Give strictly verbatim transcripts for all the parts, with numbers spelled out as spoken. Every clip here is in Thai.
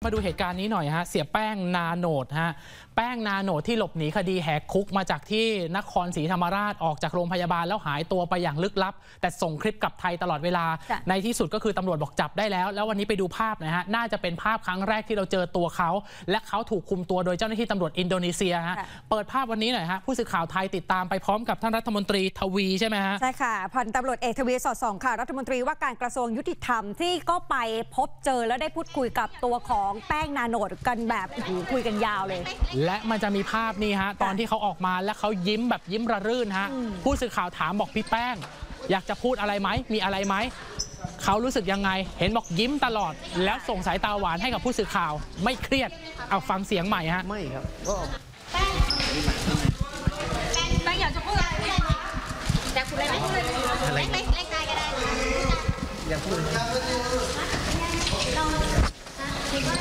มาดูเหตุการณ์นี้หน่อยฮะเสียแป้งนาโนดฮะแป้งนาโนดที่หลบหนีคดีแหกคุกมาจากที่นครศรีธรรมราชออกจากโรงพยาบาลแล้วหายตัวไปอย่างลึกลับแต่ส่งคลิปกลับไทยตลอดเวลาในที่สุดก็คือตำรวจบอกจับได้แล้วแล้ววันนี้ไปดูภาพนะฮะน่าจะเป็นภาพครั้งแรกที่เราเจอตัวเขาและเขาถูกคุมตัวโดยเจ้าหน้าที่ตำรวจอินโดนีเซียฮะเปิดภาพวันนี้หน่อยฮะผู้สื่อข่าวไทยติดตามไปพร้อมกับท่านรัฐมนตรีทวีใช่ไหมฮะใช่ค่ะพันตำรวจเอกทวีสอดส่องค่ะรัฐมนตรีว่าการกระทรวงยุติธรรมที่ก็ไปพบเจอแล้วได้พูดคุยกับตัวของแป้งนาโนดกันแบบคุยกันยาวเลยและมันจะมีภาพนี่ฮะตอนที่เขาออกมาแล้วเขายิ้มแบบยิ้มระรื่นฮะผู้สื่อข่าวถามบอกพี่แป้งอยากจะพูดอะไรไหมมีอะไรไหมเขารู้สึกยังไงเห็นบอกยิ้มตลอดแล้วส่งสายตาหวานให้กับผู้สื่อข่าวไม่เครียดเอาฟังเสียงใหม่ฮะไม่ครับก็แป้งแป้งอยากจะพูดอะไรไหมอยากพูดอะไรไหมอะไรเล็กเล็กได้ก็ได้อยากพูดเราคิดว่า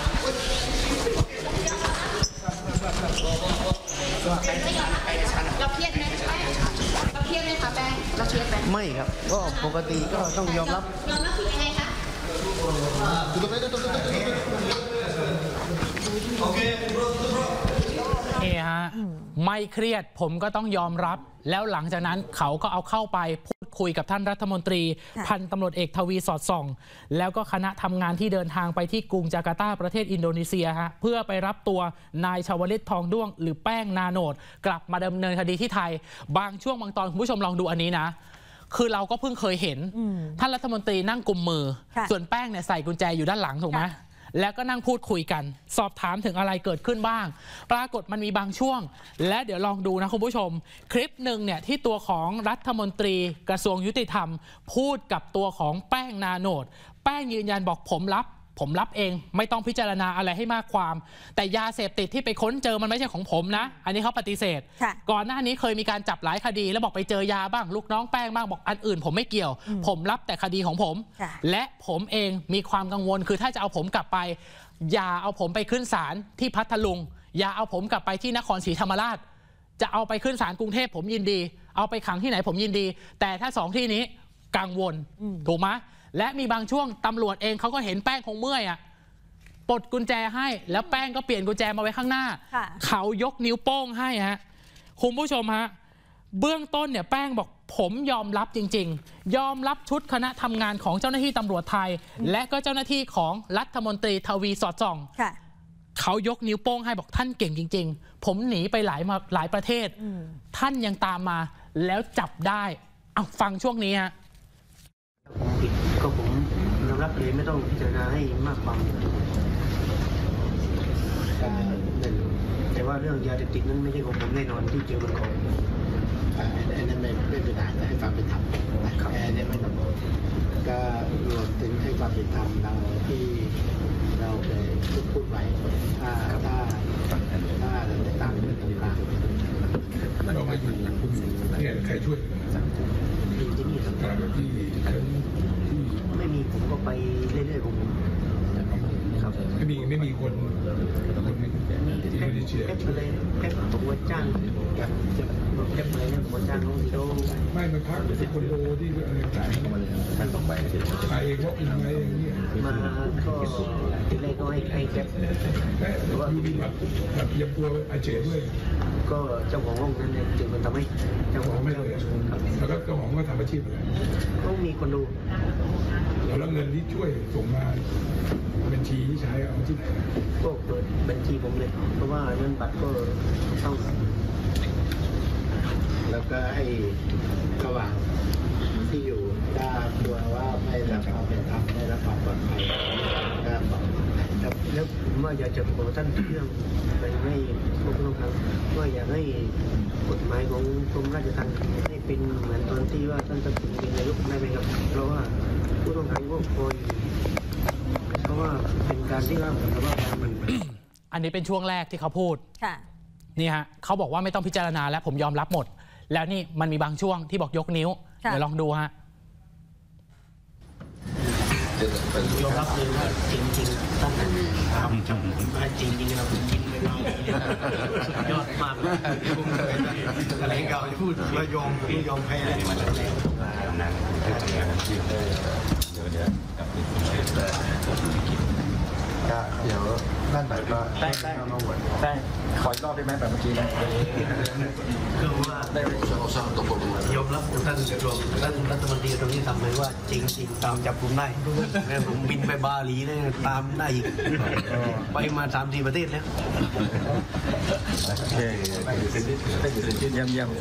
เราเครียดไหมเราเครียดไหมคะแป้งเราเครียดไหมไม่ครับก็ปกติก็ต้องยอมรับยอมรับผิดยังไงคะเอฮะไม่เครียดผมก็ต้องยอมรับแล้วหลังจากนั้นเขาก็เอาเข้าไปพูดคุยกับท่านรัฐมนตรีพันตำรวจเอกทวีสอดส่องแล้วก็คณะทำงานที่เดินทางไปที่กรุงจาการ์ตาประเทศอินโดนีเซียฮะเพื่อไปรับตัวนายชวลิตทองด้วงหรือแป้งนาโนดกลับมาดำเนินคดีที่ไทยบางช่วงบางตอนคุณผู้ชมลองดูอันนี้นะคือเราก็เพิ่งเคยเห็นท่านรัฐมนตรีนั่งกุมมือส่วนแป้งเนี่ยใส่กุญแจอยู่ด้านหลังถูกไหมแล้วก็นั่งพูดคุยกันสอบถามถึงอะไรเกิดขึ้นบ้างปรากฏมันมีบางช่วงและเดี๋ยวลองดูนะคุณผู้ชมคลิปหนึ่งเนี่ยที่ตัวของรัฐมนตรีกระทรวงยุติธรรมพูดกับตัวของแป้งนาโนดแป้งยืนยันบอกผมรับผมรับเองไม่ต้องพิจารณาอะไรให้มากความแต่ยาเสพติดที่ไปค้นเจอมันไม่ใช่ของผมนะอันนี้เขาปฏิเสธก่อนหน้านี้เคยมีการจับหลายคดีแล้วบอกไปเจอยาบ้างลูกน้องแป้งบ้างบอกอันอื่นผมไม่เกี่ยวผมรับแต่คดีของผมและผมเองมีความกังวลคือถ้าจะเอาผมกลับไปอย่าเอาผมไปขึ้นศาลที่พัทลุงอย่าเอาผมกลับไปที่นครศรีธรรมราชจะเอาไปขึ้นศาลกรุงเทพผมยินดีเอาไปขังที่ไหนผมยินดีแต่ถ้าสองที่นี้กังวลถูกไหมและมีบางช่วงตำรวจเองเขาก็เห็นแป้งคงเมื่อยอ่ะปลดกุญแจให้แล้วแป้งก็เปลี่ยนกุญแจมาไว้ข้างหน้าเขายกนิ้วโป้งให้ฮะคุณผู้ชมฮะเบื้องต้นเนี่ยแป้งบอกผมยอมรับจริงๆยอมรับชุดคณะทำงานของเจ้าหน้าที่ตำรวจไทยและก็เจ้าหน้าที่ของรัฐมนตรีทวีสอดส่องเขายกนิ้วโป้งให้บอกท่านเก่งจริงๆผมหนีไปหลายมาหลายประเทศท่านยังตามมาแล้วจับได้เอาฟังช่วงนี้ฮะผมผิดก็ผมยอมรับเลยไม่ต้องพิจารณาให้มากความแต่ว่าเรื่องยาเสพติดนั้นไม่ใช่ของผมแน่นอนที่เจอมันของอันนั้นไม่ไม่เป็นไรให้ความเป็นธรรมนะครับอันนี้ไม่ต้องก็รวมถึงให้ความเป็นธรรมเราที่เราเคยพูดพูดไว้ถ้าถ้าถ้าเราได้ตามเรื่องต่างๆเราไม่อยู่คุณเนี่ยใครช่วยอยู่ที่นี่ครับที่ไม่มีผมก็ไปเรื่อยๆผมครับไม่มีไม่มีคนคนที่ไม่ได้เชื่อแค่เลยแค่ผมว่าจ้างแบบแค่เลยเนี่ยผมจ้างน้องดีโดไม่มันพักเป็นคนโดที่อะไรต่างๆมาเลยท่านต้องไปไปเองเพราะเป็นอะไรอย่างเงี้ยมาก็ทีแรกก็ให้ให้แค่แต่ว่ามีแบบแบบยังกลัวอาเจียด้วยก็เจ้าของห้องนั้นเนี่ยจึงมันทำให้เจ้าของไม่เลยแล้วก็เจ้าของก็ทำอาชีพอะไรต้องมีคนดูแล้วเงินที่ช่วยส่งมาบัญชีที่ใช้เอาที่ไหนก็เปิดบัญชีผมเลยเพราะว่าเงินบัตรก็เท่าแล้วก็ไอ้ระหว่างที่อยู่ถ้ากลัวว่าไม่รับความเป็นธรรมไม่รับความปลอดภัยก็บอกแล้วผมว่าอยากจะบอกท่านเรื่องไปให้พวกน้องๆว่าอยากให้กฎหมายของกรมราชทัณฑ์ให้เป็นเหมือนตอนที่ว่าท่านตัดสินเป็นนายกได้ไหมครับเพราะว่าผู้ต้องขังก็คอยเพราะว่าเป็นการที่ว่าเหมือนกับว่ามันอันนี้เป็นช่วงแรกที่เขาพูดนี่ฮะเขาบอกว่าไม่ต้องพิจารณาแล้วผมยอมรับหมดแล้วนี่มันมีบางช่วงที่บอกยกนิ้วเดี๋ยวลองดูฮะยอมรับเลยว่าจริงๆท่านทำจริงจริงๆเราจริงไม่ได้ยอดมากเลยผมเคยอะไรเก่าจะพูดว่ายอมไม่ยอมแพ้อะไรมาแล้วนั่งก็เดี๋ยวนั่นหน่อยก็ได้ได้ได้ขออีกรอบได้ไหมแบบเมื่อกี้นะคือว่าได้ยอมรับท่านรองท่านรัฐมนตรีตรงนี้ทำให้ว่าจริงๆตามจับกุมได้แม่ผมบินไปบาหลีเลยตามได้อีกไปมาสามสี่ประเทศแล้วโอเคเยี่ยมเยี่ยม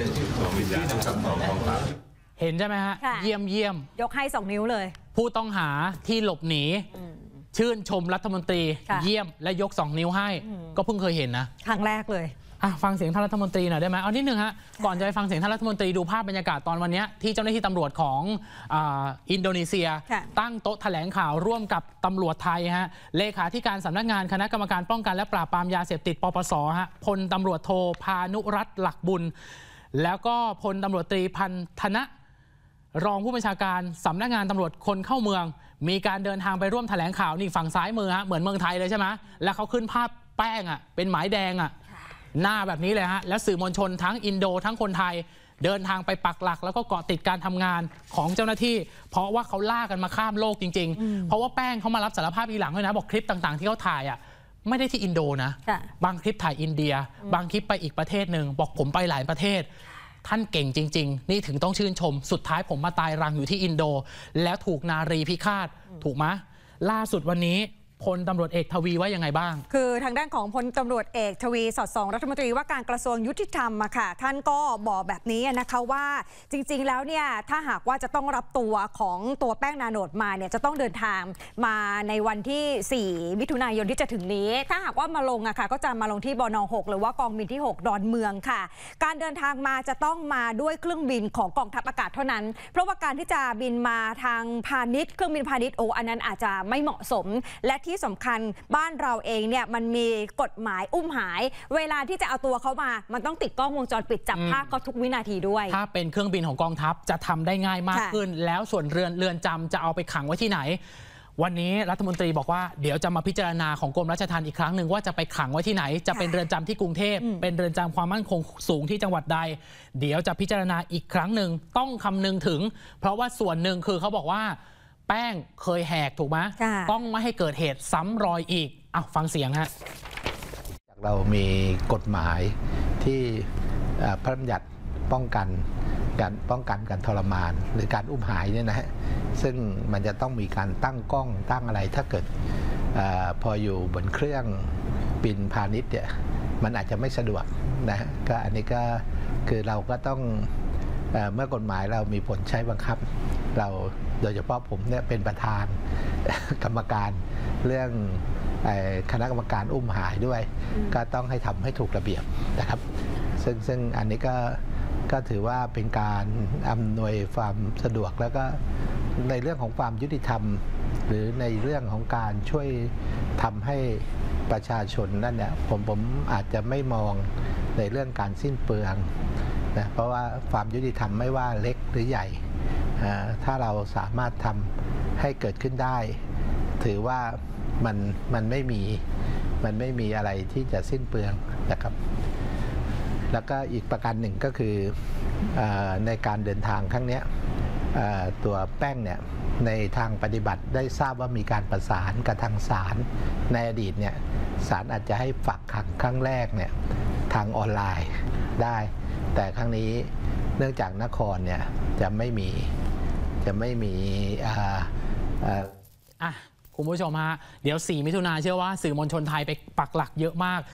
เห็นใช่ไหมฮะค่ะเยี่ยมเยี่ยมยกให้สองนิ้วเลยผู้ต้องหาที่หลบหนี ชื่นชมรัฐมนตรีค่ะเยี่ยมและยกสองนิ้วให้ ก็เพิ่งเคยเห็นนะครั้งแรกเลยอ่ะฟังเสียงท่านรัฐมนตรีหน่อยได้ไหมเอานิดนึงฮะก่อนจะไปฟังเสียงท่านรัฐมนตรีดูภาพบรรยากาศตอนวันนี้ที่เจ้าหน้าที่ตำรวจของอาอินโดนีเซียค่ะตั้งโต๊ะแถลงข่าวร่วมกับตำรวจไทยฮะเลขาธิการสำนักงานคณะกรรมการป้องกันและปราบปรามยาเสพติดปปสฮะพลตำรวจโทพานุรัตน์หลักบุญ แล้วก็พลตำรวจตรีพันธนะ รองผู้บัญชาการสำนักงานตำรวจคนเข้าเมือง มีการเดินทางไปร่วมแถลงข่าวนี่ฝั่งซ้ายมือฮะเหมือนเมืองไทยเลยใช่ไหมแล้วเขาขึ้นภาพแป้งอ่ะเป็นหมายแดงอ่ะหน้าแบบนี้เลยฮะแล้วสื่อมวลชนทั้งอินโดทั้งคนไทยเดินทางไปปักหลัก แล้วก็เกาะติดการทำงานของเจ้าหน้าที่ เพราะว่าเขาล่ากันมาข้ามโลกจริงๆ เพราะว่าแป้งเขามารับสารภาพทีหลังด้วยนะบอกคลิปต่างๆที่เขาถ่ายอ่ะไม่ได้ที่อินโดนะค่ะบางคลิปถ่ายอินเดีย บางคลิปไปอีกประเทศหนึ่งบอกผมไปหลายประเทศ ท่านเก่งจริงๆนี่ถึงต้องชื่นชม สุดท้ายผมมาตายรังอยู่ที่อินโด แล้วถูกนารีพิฆาตถูกไหมล่าสุดวันนี้พลตำรวจเอกทวีว่ายังไงบ้างคือทางด้านของพลตำรวจเอกทวีสอดส่องรัฐมนตรีว่าการกระทรวงยุติธรรมอะค่ะท่านก็บอกแบบนี้นะคะว่าจริงๆแล้วเนี่ยถ้าหากว่าจะต้องรับตัวของตัวแป้งนาโนดมาเนี่ยจะต้องเดินทางมาในวันที่สี่มิถุนายนที่จะถึงนี้ถ้าหากว่ามาลงอะค่ะก็จะมาลงที่บน.หกหรือว่ากองบินที่หกดอนเมืองค่ะการเดินทางมาจะต้องมาด้วยเครื่องบินของกองทัพอากาศเท่านั้นเพราะว่าการที่จะบินมาทางพาณิชย์เครื่องบินพาณิชย์โอ้อันนั้นอาจจะไม่เหมาะสมและที่สำคัญบ้านเราเองเนี่ยมันมีกฎหมายอุ้มหายเวลาที่จะเอาตัวเขามามันต้องติดกล้องวงจรปิดจับภาพก็ทุกวินาทีด้วยถ้าเป็นเครื่องบินของกองทัพจะทำได้ง่ายมากขึ้นแล้วส่วนเรือนเรือนจำจะเอาไปขังไว้ที่ไหนวันนี้รัฐมนตรีบอกว่าเดี๋ยวจะมาพิจารณาของกรมราชทัณฑ์อีกครั้งหนึ่งว่าจะไปขังไว้ที่ไหนจะเป็นเรือนจำที่กรุงเทพเป็นเรือนจำความมั่นคงสูงที่จังหวัดใดเดี๋ยวจะพิจารณาอีกครั้งหนึ่งต้องคำนึงถึงเพราะว่าส่วนหนึ่งคือเขาบอกว่าแป้งเคยแหกถูกไหมต้องไม่ให้เกิดเหตุซ้ำรอยอีกอ้าวฟังเสียงฮะเรามีกฎหมายที่พระบัญญัติป้องกันการป้องกันการทรมานหรือการอุ้มหายเนี่ยนะฮะซึ่งมันจะต้องมีการตั้งกล้องตั้งอะไรถ้าเกิดอพออยู่บนเครื่องบินพาณิชย์เนี่ยมันอาจจะไม่สะดวกนะฮะก็อันนี้ก็คือเราก็ต้องเอ่อเมื่อกฎหมายเรามีผลใช้บังคับเราโดยเฉพาะผมเนี่ยเป็นประธาน กรรมการเรื่องคณะกรรมการอุ้มหายด้วยก็ต้องให้ทำให้ถูกระเบียบนะครับซึ่งซึ่งอันนี้ก็ก็ถือว่าเป็นการอำนวยความสะดวกแล้วก็ในเรื่องของความยุติธรรมหรือในเรื่องของการช่วยทำให้ประชาชนนั่นเนี่ยผมผมอาจจะไม่มองในเรื่องการสิ้นเปลืองนะเพราะว่าความยุติธรรมไม่ว่าเล็กหรือใหญ่ถ้าเราสามารถทำให้เกิดขึ้นได้ถือว่ามันมันไม่มีมันไม่มีอะไรที่จะสิ้นเปลืองนะครับแล้วก็อีกประการหนึ่งก็คือในการเดินทางครั้งนี้ตัวแป้งเนี่ยในทางปฏิบัติได้ทราบว่ามีการประสานกับทางศาลในอดีตเนี่ยศาลอาจจะให้ฝากขังครั้งแรกเนี่ยทางออนไลน์ได้แต่ครั้งนี้เนื่องจากนครเนี่ยจะไม่มีจะไม่มีอ่าอ่ะคุณผู้ชมฮะเดี๋ยวสี่มิถุนาเชื่อว่าสื่อมวลชนไทยไปปักหลักเยอะมาก